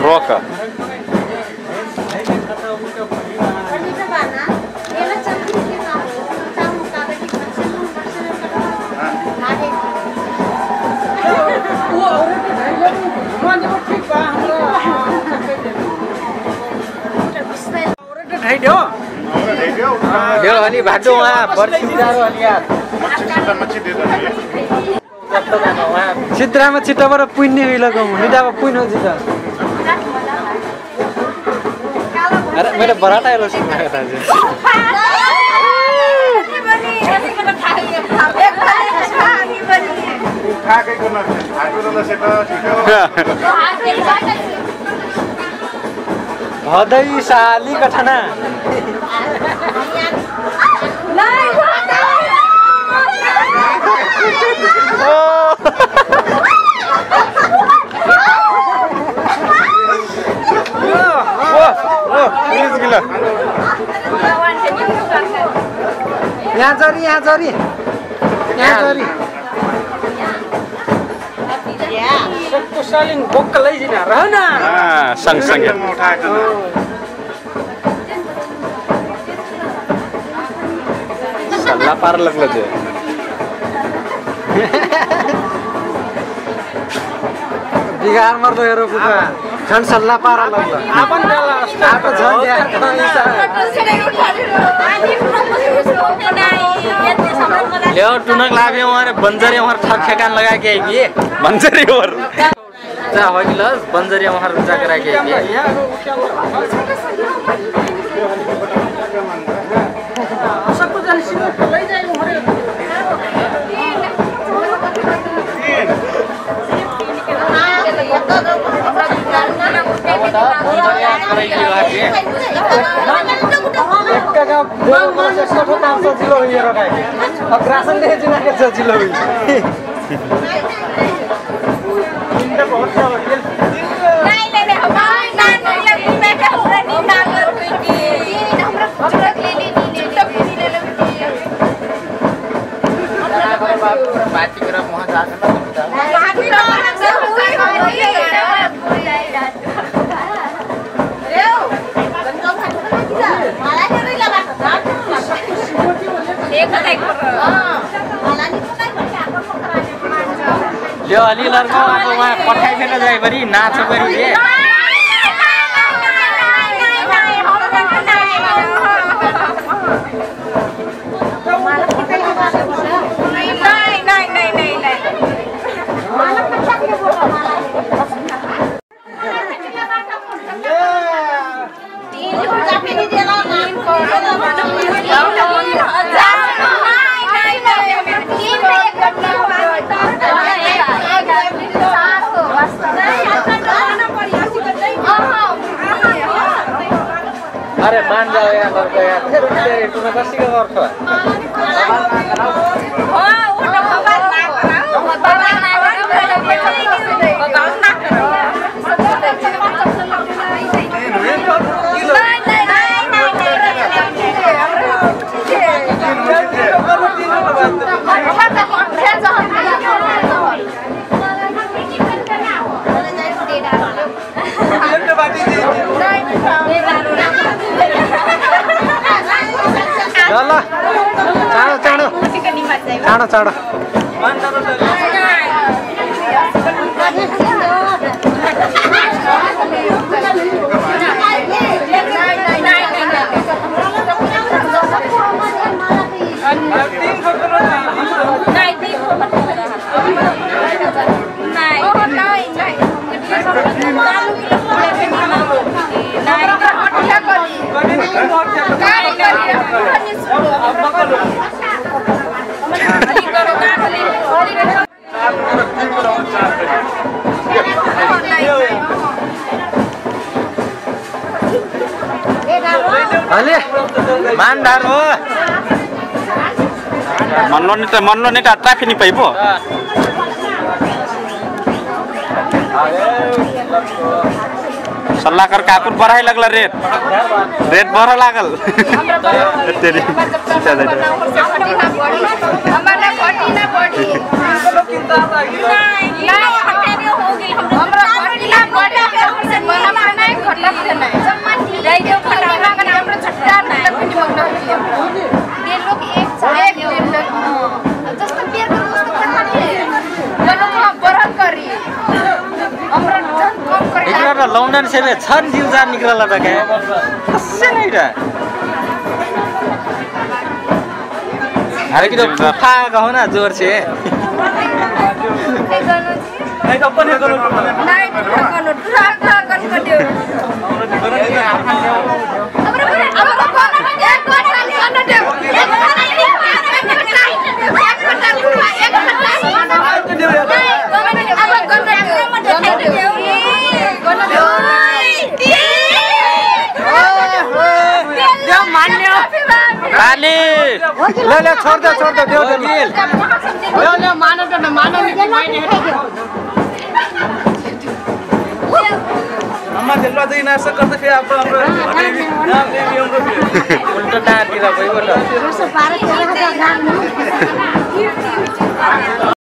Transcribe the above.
रोक ढेउ अनि भाटो वहाँ बर्सिदारो अनि यार चित्रामा छिट्टोबाट पुन्ने उहिलेको निदामा पुइनो जिता अरे मैले बराटा हेलो सुनेको था भदै साली कठना यहाँ चरी सालिङ बोक्क लैजिन रहन सँगसँगै सल्लाह पार लगलो जे बिगार मर्दो हेरो कुका झन् सल्लाह पार लगलो आपन बेला आपन झन् यार ल्याउ टुनक लाग्यो उहाँले बन्जरी उहाँ ठक ठेकान लगा के आइए बन्जरी और जा हो गिलस बन्जरी उहाँ रुचा करा के आइए सबको जान सिमो लै जाई उहाँले यो अलि लड्को अब वहाँ पठाइ फेर्न जाए पनि नाच गरी दिए अरे मान जाओ यार लड़का यार फिर तुम्हें बस का वर्क है हां वो तो बात ना करो बात ना करो बात ना करो चाँडो अले मानदार हो मनलो नेता ट्राफिक नहीं पाइबो सल्लाहकार काकुर बढ़ाई लगला रेट बढ़ा लागल तेरी हमरा एउटा लन्डन सेवे छन दिउजार निकला त क्या कसै नै र अरे कि तो फूफा कहो ना जोर से नहीं तो अपन है करो नहीं करो ट्राक कर दियो ले छोड़ दो देव दिल ले मानो तो मानो अम्मा दिलवा दे ना ऐसा करते फिर आप नाम दे दियो हमको उल्टा डाल दिया भाई बोलो